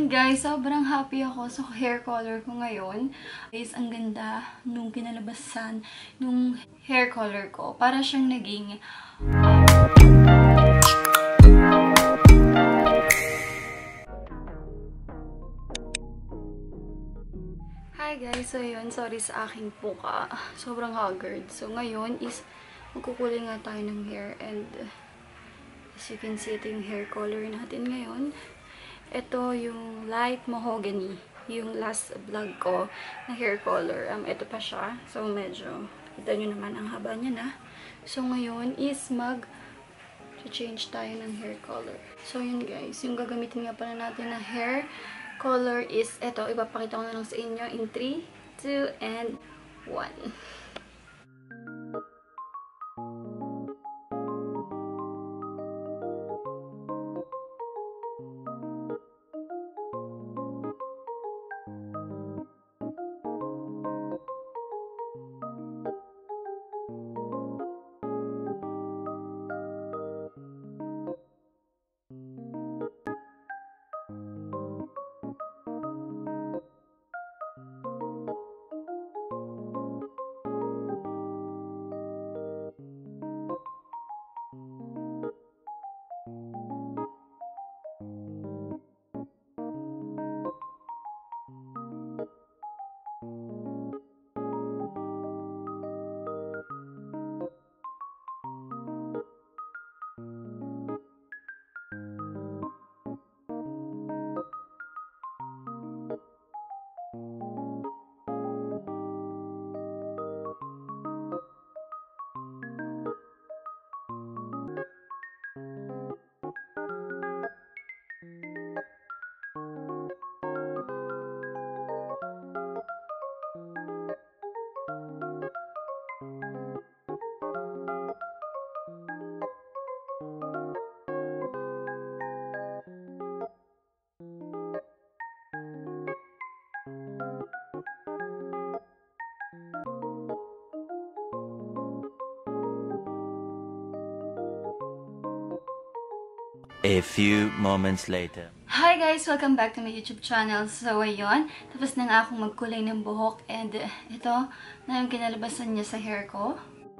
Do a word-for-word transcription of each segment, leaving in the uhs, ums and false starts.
yun guys, sobrang happy ako sa hair color ko ngayon. Guys, ang ganda nung kinalabasan nung hair color ko. Para siyang naging um, Hi guys, so yun, sorry sa aking puka. Sobrang haggard. So ngayon is magkukulay nga tayo ng hair and as you can see, ito yung hair color natin ngayon. Ito yung light mahogany. Yung last vlog ko na hair color. Um, ito pa siya. So, medyo, kita nyo naman ang haba niya na. So, ngayon is mag change tayo ng hair color. So, yun guys. Yung gagamitin nga pala natin na hair color is ito. Ipapakita ko na lang sa inyo in three, two, and one. A few moments later. Hi guys! Welcome back to my YouTube channel. So, ayun. Tapos na nga akong magkulay ng buhok. And uh, ito na yung kinalabasan niya sa hair ko.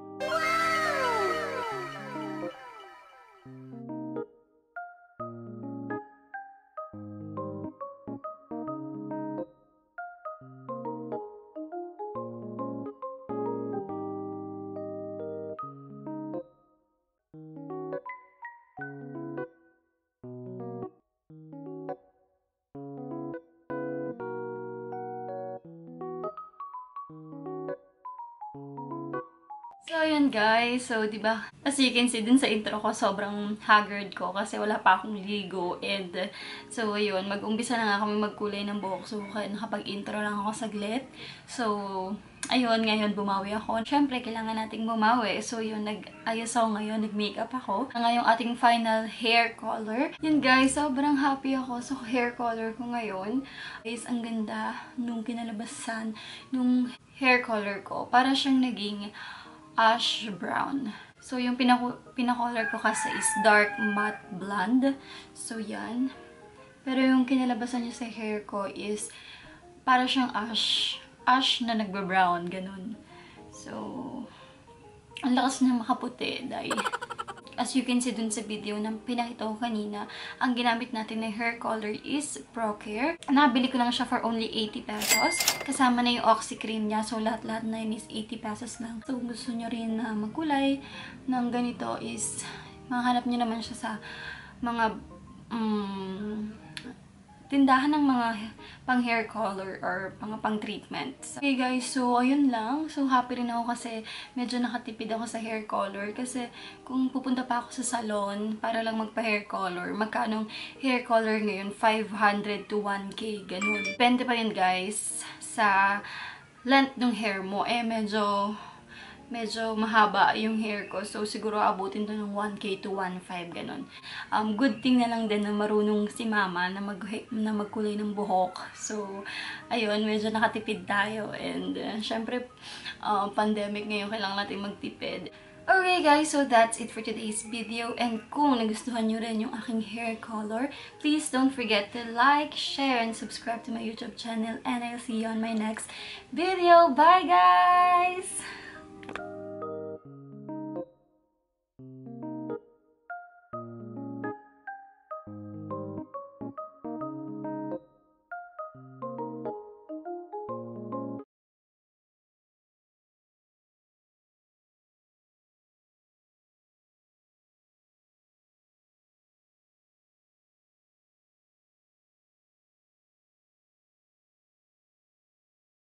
So, yun guys. So, diba, as you can see din sa intro ko, sobrang haggard ko kasi wala pa akong ligo. And, so, yun, mag-umpisa na nga kami magkulay ng buhok. So, nakapag-intro lang ako saglit. So, ayun, ngayon bumawi ako. Siyempre, kailangan nating bumawi. So, yun, nag-ayos ako ngayon, nag-makeup ako. Ngayong ating final hair color. Yun guys, sobrang happy ako sa hair color ko ngayon. Guys, ang ganda nung kinalabasan nung hair color ko. Para siyang naging ash brown. So, yung pinacolor ko kasi is dark matte blonde. So, yan. Pero yung kinalabasan niya sa hair ko is para siyang ash. Ash na nagbe-brown. Ganun. So, ang lakas na makaputi dahil as you can see dun sa video na pinakita ko kanina, ang ginamit natin na hair color is Procare. Nabili ko lang siya for only eighty pesos. Kasama na yung Oxycream niya. So, lahat-lahat na yun is eighty pesos lang. So, kung gusto nyo rin na magkulay ng ganito is makahanap nyo naman siya sa mga um, tindahan ng mga pang hair color or mga pang treatments. Okay guys, so ayun lang. So happy rin ako kasi medyo nakatipid ako sa hair color kasi kung pupunta pa ako sa salon para lang magpa hair color, magkanong hair color ngayon? five hundred to one K, ganun. Depende pa yun guys sa length ng hair mo. Eh medyo medyo mahaba yung hair ko. So, siguro abutin to ng one K to one point five, ganun. Um, good thing na lang din na marunong si mama na, mag, na magkulay ng buhok. So, ayun, medyo nakatipid tayo. And, uh, syempre, uh, pandemic ngayon, kailangan natin magtipid. Okay guys, so that's it for today's video. And kung nagustuhan nyo rin yung aking hair color, please don't forget to like, share, and subscribe to my YouTube channel. And I'll see you on my next video. Bye guys!